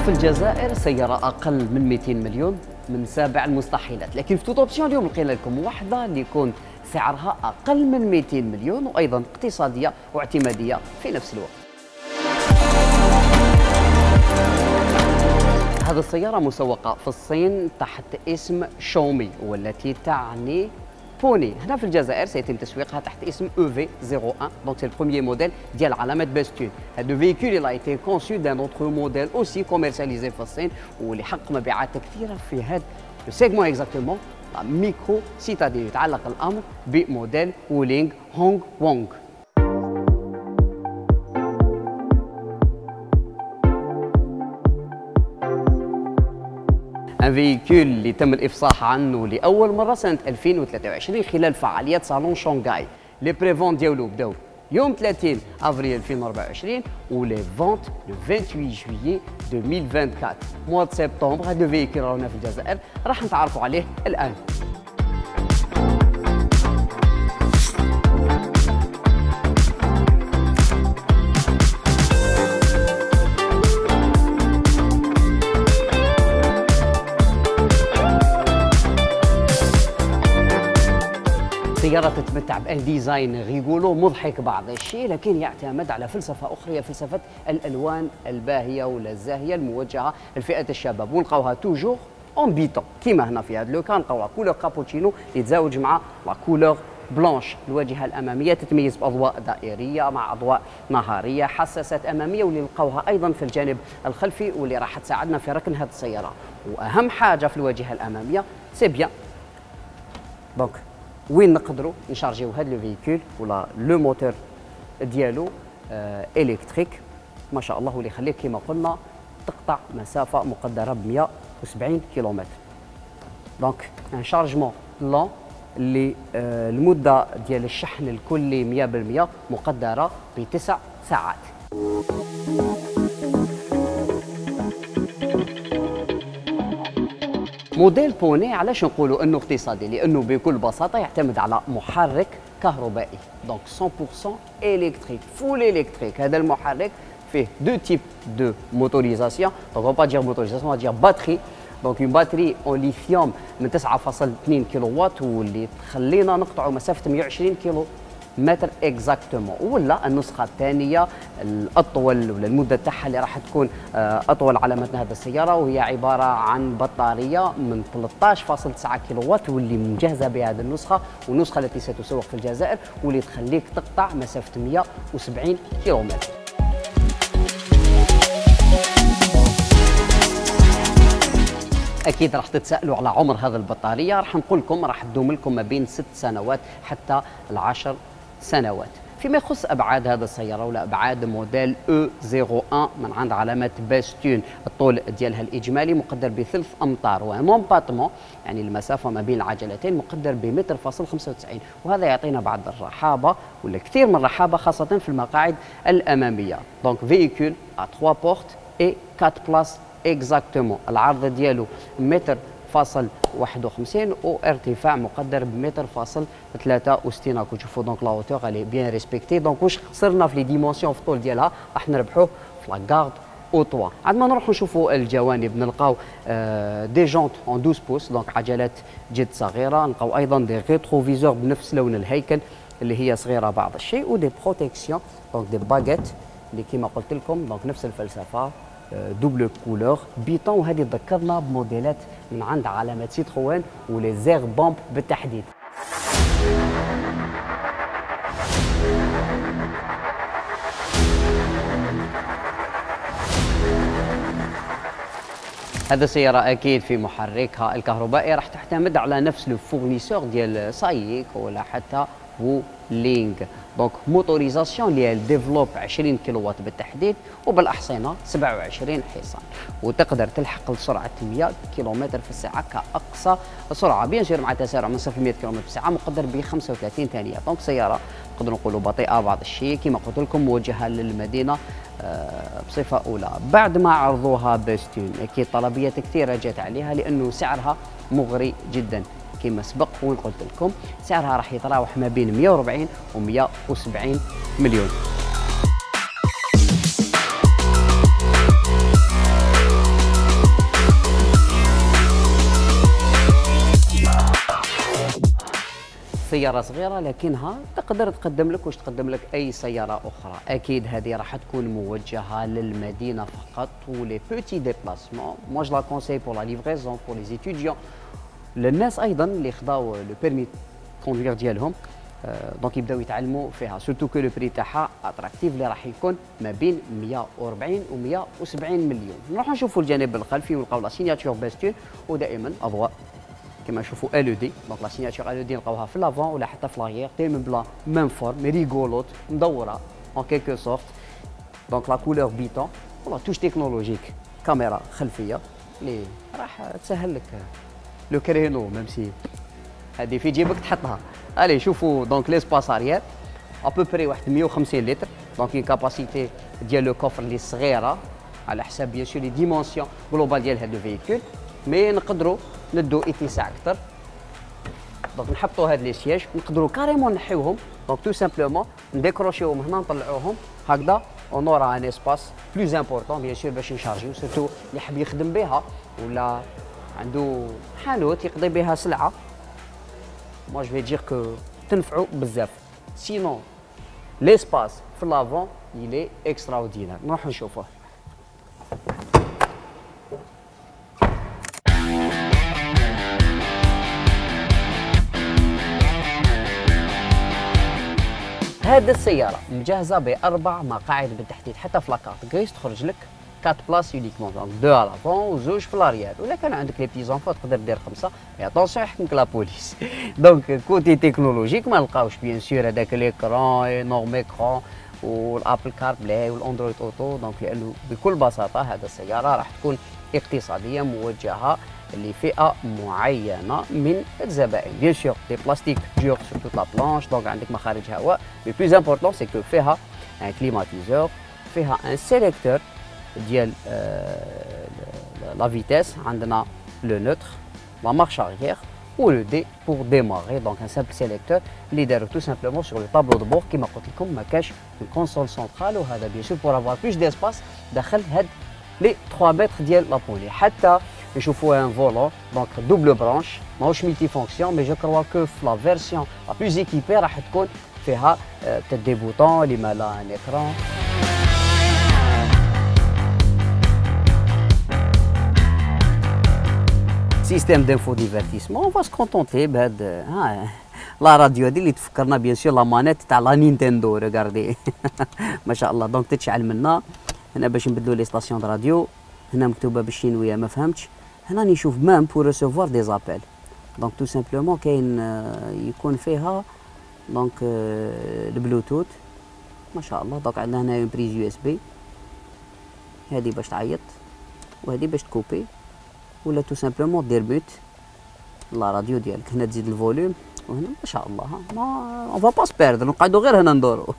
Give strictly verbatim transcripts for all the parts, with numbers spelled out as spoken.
في الجزائر سيارة أقل من مئتين مليون من سابع المستحيلات، لكن في توت اوبسيون اليوم لقينا لكم واحدة اللي يكون سعرها أقل من مئتين مليون وأيضا اقتصادية واعتمادية في نفس الوقت. هذه السيارة مسوقة في الصين تحت اسم شاومي والتي تعني بوني. هنا في الجزائر سيتم تسويقها تحت اسم او في صفر واحد، دونك سي البروميير موديل ديال علامة باستون. هذا الفيكول il a été conçu d'un autre modèle aussi commercialisé في الصين واللي حقق مبيعات كثيرة في هذا السيجمون اكزاكتومون ميكرو سيتادين. يتعلق الأمر بموديل وولينغ هونغ وونغ. ان فيكول اللي تم الافصاح عنه لاول مره سنه ألفين وثلاثة وعشرين خلال فعاليات صالون شانغهاي. لي بريفون ديالو بداو يوم ثلاثين افريل ألفين وأربعة وعشرين ولي فونت لو ثمانية وعشرين جويي ألفين وأربعة وعشرين. موا د سبتمبر هذا الفيكول راهنا في الجزائر راح نتعرفوا عليه الان. سيارة تتمتع بالديزاين ريغولو مضحك بعض الشيء، لكن يعتمد على فلسفة أخرى هي فلسفة الألوان الباهية ولا الزاهية الموجهة لفئة الشباب، ونلقاوها توجور اون بيتون كيما هنا في هذا لو كان نلقاوها كولور كابوتشينو اللي تزاوج مع لا كولور بلانش. الواجهة الأمامية تتميز بأضواء دائرية مع أضواء نهارية، حساسات أمامية واللي نلقاوها أيضا في الجانب الخلفي واللي راح تساعدنا في ركن هذه السيارة. وأهم حاجة في الواجهة الأمامية سي بيان دونك وين نقدروا نشارجيو هذا لو فيكول ولا لو موتور ديالو آه الكتريك ما شاء الله، واللي يخليك كما قلنا تقطع مسافه مقدره ب مئة وسبعين كيلومتر. دونك ان شارجمون لون اللي آه المده ديال الشحن الكلي مئة بالمئة مقدره بتسع ساعات. موديل بوني علاش نقولوا انه اقتصادي؟ لانه بكل بساطه يعتمد على محرك كهربائي، دونك مية بالمئة الكتريك فول الكتريك. هذا المحرك فيه دو تيب دو موتوريزاسيون، دونك اون با دير موتوريزاسيون دير باتري، دونك اون باتري اون ليثيوم من تسعة فاصلة اثنين كيلو وات واللي تخلينا نقطعوا مسافه مئة وعشرين كيلو متر اكزاكتومون. ولا النسخه الثانيه الاطول ولا المده تاعها اللي راح تكون اطول على متن هذه السياره، وهي عباره عن بطاريه من ثلاثة عشر فاصلة تسعة كيلو وات واللي مجهزه بهذه النسخه، والنسخه التي ستسوق في الجزائر واللي تخليك تقطع مسافه مئة وسبعين كيلو متر. اكيد راح تتسالوا على عمر هذه البطاريه، راح نقول لكم راح تدوم لكم ما بين ست سنوات حتى العشر سنوات. فيما يخص ابعاد هذه السياره ولا ابعاد موديل او صفر واحد من عند علامه باستون، الطول ديالها الاجمالي مقدر بثلث امتار، ومونباتمون يعني المسافه ما بين العجلتين مقدر بمتر فاصل خمسة وتسعين، وهذا يعطينا بعض الرحابه ولا كثير من الرحابه خاصه في المقاعد الاماميه. دونك فيكول ا ثلاثة بورت اي أربعة بلاس اكزاكتومون. العرض ديالو متر فاصل واحد وخمسين وارتفاع مقدر بمتر فاصل ثلاثة وستين. راكم تشوفوا دونك لا هوتور الي بيان ريسبكتي. دونك واش خسرنا في لي ديمونسيون في الطول ديالها راح نربحوه في لا كارد او توا. عاد ما نروحوا نشوفوا الجوانب نلقاو آه دي جونت اون اثنا عشر بوس، دونك عجلات جد صغيره. نلقاو ايضا دي ريتروفيزور بنفس لون الهيكل اللي هي صغيره بعض الشيء، ودي بروتيكسيون دونك دي باغيت اللي كما قلت لكم دونك نفس الفلسفه دوبل كولور بيتون. وهذه تذكرنا بموديلات من عند علامه سيتروين ولي زير بومب بالتحديد. هذا السيارة أكيد في محركها الكهربائي راح تعتمد على نفس لو فورنيسور ديال سايك ولا حتى وولينغ. دونك موتوريزاسيون اللي ديفلوب عشرين كيلو وات بالتحديد وبالاحصنه سبعة وعشرين حصان، وتقدر تلحق لسرعه مئة كيلومتر في الساعه كاقصى سرعه، بيان سور مع تسارع من صفر ل مئة كيلومتر في الساعه مقدر ب خمسة وثلاثين ثانيه. دونك سياره نقدروا نقولوا بطيئه بعض الشيء كما قلت لكم، موجهه للمدينه بصفه اولى. بعد ما عرضوها باستون اكيد طلبيات كثيره جات عليها لانه سعرها مغري جدا. كما سبق وقلت لكم سعرها راح يتراوح ما بين مئة وأربعين و مئة وسبعين مليون. سياره صغيره لكنها تقدر تقدم لك واش تقدم لك اي سياره اخرى. اكيد هذه راح تكون موجهه للمدينه فقط ولي بوتي ديبلاسمون. مو جو لا كونساي بور لا ليفريزون بور لي ستوديون، للناس ايضا اللي خداو لو بيرمي كوندوير ديالهم دونك يبداو يتعلموا فيها، سورتو كو لو بري تاعها اتراكتيف اللي راح يكون ما بين مئة وأربعين و مئة وسبعين مليون. نروحوا نشوفوا الجانب الخلفي ونلقاو لا سيناتور باستون، ودائما اضواء كما نشوفوا ال او دي. دونك لا سيناتور ال او دي نلقاوها في لافون ولا حتى في لاغيير تيم بلا ميم فورم ريغولوت مدوره اون كيلكو سورت. دونك لا كولور بيتون ولا توش تكنولوجيك، كاميرا خلفيه اللي راح تسهل لك لو كرينو ميم سي هذه في جيبك تحطها. الي شوفوا دونك ليسباس اريير ابوبري واحد مئة وخمسين لتر، دونك اون كاباسيتي ديال لو كوفر اللي صغيره على حساب بيان سور لي ديمونسيون جلوبال ديال هذا الفيكول، مي نقدروا ندو اتساع اكثر. دونك نحطوا هاد لي سياج نقدروا كاريمون نحيوهم، دونك تو سامبلومون نديكروشيوهم هنا نطلعوهم هكذا اون اورا ان اسباس بلوز امبورطون بيان سور باش نشارجيو، سورتو اللي حاب يخدم بها ولا عنده حانوت يقضي بها سلعه. moi je vais dire que تنفعوا بزاف. سينون ليسباس في لافون il est extraordinaire. نروحوا نشوفوه. هذه السيارة مجهزة بأربع مقاعد بالتحديد، حتى في لاكارت غريس تخرج لك أربعة بلاص يونيكمون، دونك دو على لافون وزوج في لاريير، ولا كان عندك لي بتي زونفون تقدر دير خمسة، مي اتونسيون يحكمك لا بوليس. دونك كوتي تكنولوجيك ما نلقاوش بيان سور هذاك ليكرون انورم اكرون والابل كار بلاي والاندرويد اوتو، دونك لانه بكل بساطة هذه السيارة راح تكون اقتصادية موجهة لفئة معينة من الزبائن. بيان سور دي بلاستيك دور سور توت لا بلانش، دونك عندك مخارج هواء، مي بلوز امبورطون سي كو فيها ان كليماتيزور، فيها ان سيليكتور ديال لا فيتيس، عندنا لو نوتر لا مارش اريير و لو دي بور ديماري، دونك ان سامبل سيليكتور اللي دارو تو سامبلومون سور لو طابلو دو بور. كيما قلت لكم ما كاش كونسول سونترال، وهذا بيان سور بور افوار بلوس ديسباس داخل هاد لي ثلاثة متر ديال لابولي. حتى نشوفوا ان فولون دونك دوبل برانش ماهوش ملتي فونكسيون، مي جو كروا كو في لا فيرسيون لا بلوس ايكيبي راح تكون فيها بتات دي بوطون اللي مالا ان اكران. سيستيم دانفو ديفيرتيسمون، اون فا سكونتونتي بهاد ها لا راديو هذه اللي تفكرنا بيان سور لا مانيت تاع لا نينتندو، ريغاردي ما شاء الله. دونك تتشعل منا هنا باش نبدلو لي ستاسيون د راديو، هنا مكتوبه بالشينويه ما فهمتش، هنا نشوف مام بور ريسيفوار دي زابيل، دونك تو سامبلومون كاين يكون فيها دونك البلوتوث ما شاء الله. دونك عندنا هنا بريز يو اس بي، هذه باش تعيط وهذه باش تكوبي، ولا تو سامبلومون دير بوت لا راديو ديالك. هنا تزيد الفوليوم، وهنا ما شاء الله ما اون فا با سبيردر، نقعدو غير هنا ندورو.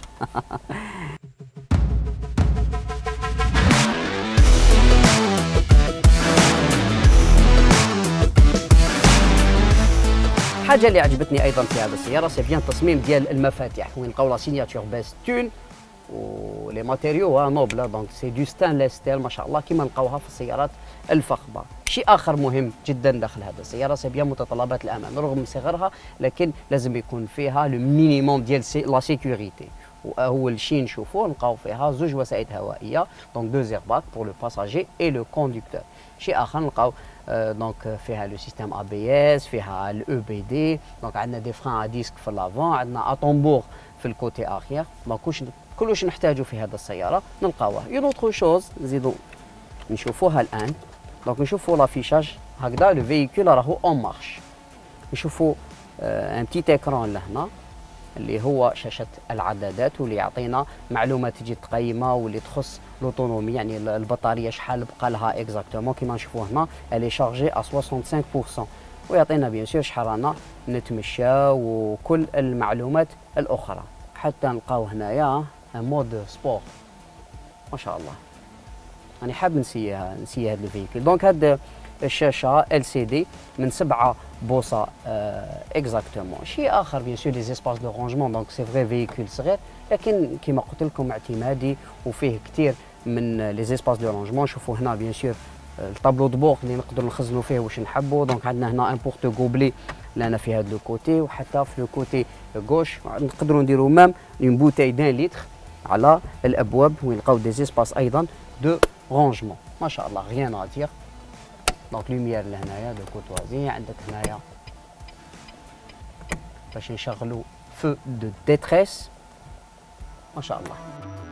الحاجه اللي عجبتني ايضا في هذه السياره سي بيان التصميم ديال المفاتيح، وين نلقاو لا سيناتور باستون ولي ماتيريو نوبل، دونك سي دو ستانليس ستيل ما شاء الله كيما نلقاوها في السيارات الفخمه. شيء اخر مهم جدا داخل هذه السياره سي بيان متطلبات الامان، رغم صغرها لكن لازم يكون فيها لو مينيموم ديال لا سيكوريتي. واول شيء نشوفوه نلقاو فيها زوج وسائد هوائيه، دونك دو زيرباك بور لو باساجي اي لو كوندكتور. شيء اخر نلقاو دونك فيها لو سيستيم ا بي اس، فيها الاو بي دي، دونك عندنا دي فران ا ديسك في لافون، عندنا اتومبور في الكوتي اخير، دونك كلش نحتاجو في هذه السياره نلقاوه. اون اوتر شوز نزيدو نشوفوها الان، دونك نشوفو لافيشاج هكذا لو فييكول راهو اون مارش، نشوفو ان بتيت اكران لهنا اللي هو شاشه العدادات، واللي يعطينا معلومات جد قيمه واللي تخص لوتونومي، يعني البطاريه شحال بقى لها اكزاكتومون. كيما نشوفوا هنا الي شارجي ا خمسة وستين بالمئة، ويعطينا بيان سور شحال رانا نتمشى وكل المعلومات الاخرى. حتى نلقاو هنايا مود سبور ما شاء الله، راني حاب نسيها نسي هذا الفيكول. دونك هاد الشاشه ال سي دي من سبعة بوصه اكزاكتومون. شيء اخر بيان سور لي زيسباس دو رونجمون، دونك سي فري فيكول صغير لكن كيما قلت لكم اعتمادي وفيه كثير من لي زيسباس دو رونجمون. شوفوا هنا بيان سور الطابلو دو بور اللي نقدروا نخزنوا فيه واش نحبوا، دونك عندنا هنا ان بورتو غوبلي لنا في هذا لو كوتي وحتى في لو كوتي غوش. نقدروا نديروا مام اون بوتاي دان لتر على الابواب وين نلقاو دي زيسباس ايضا دو رونجمون. ما شاء الله غيان ا دير. دونك لوميير لهنايا دو كوتوازي عندك هنايا باش نشغلوا فو دو ديتريس. ما شاء الله.